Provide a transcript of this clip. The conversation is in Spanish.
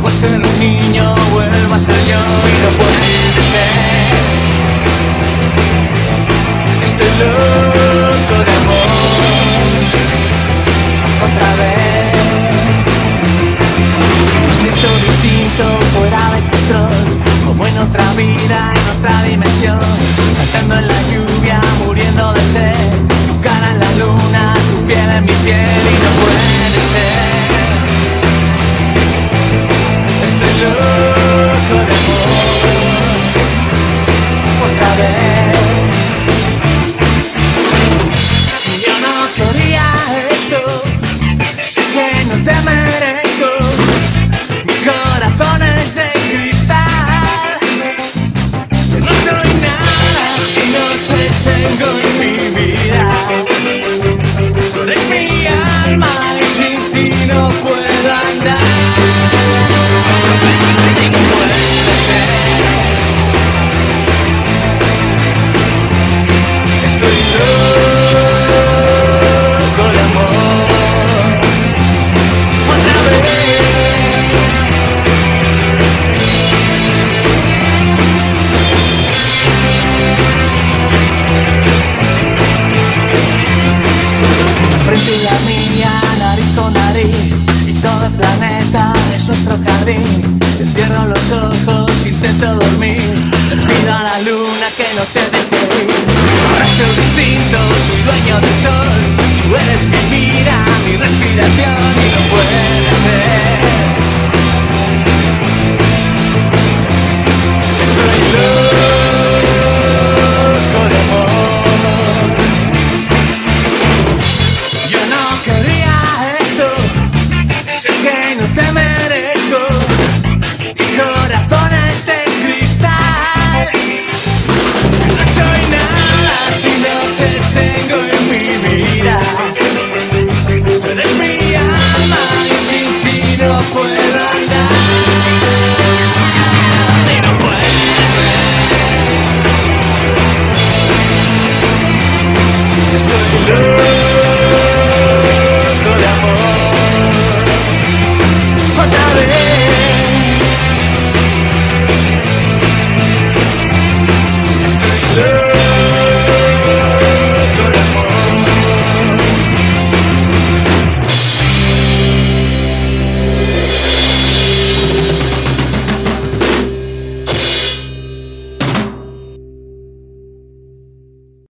por ser un niño vuelvo a ser yo y no puede ser. Estoy loco de amor otra vez. Me siento distinto, fuera de control, como en otra vida, en otra dimensión, saltando en la lluvia, muriendo de sed, tu cara en la luna, tu piel en mi piel y no puede ser. Estoy loco de amor otra vez. Yo no quería esto, sé que no te merezco, mi corazón es de cristal. Yo no soy nada si no te tengo en mi vida. Tú eres mi alma y sin ti no puedo andar. Frente y la mía, nariz con nariz, y todo el planeta es nuestro jardín. Cierro los ojos, intento dormir, le pido a la luna que no te deje ir. Ahora soy distinto, soy dueño del sol, tú eres mi vida, mi respiración y no puede ser.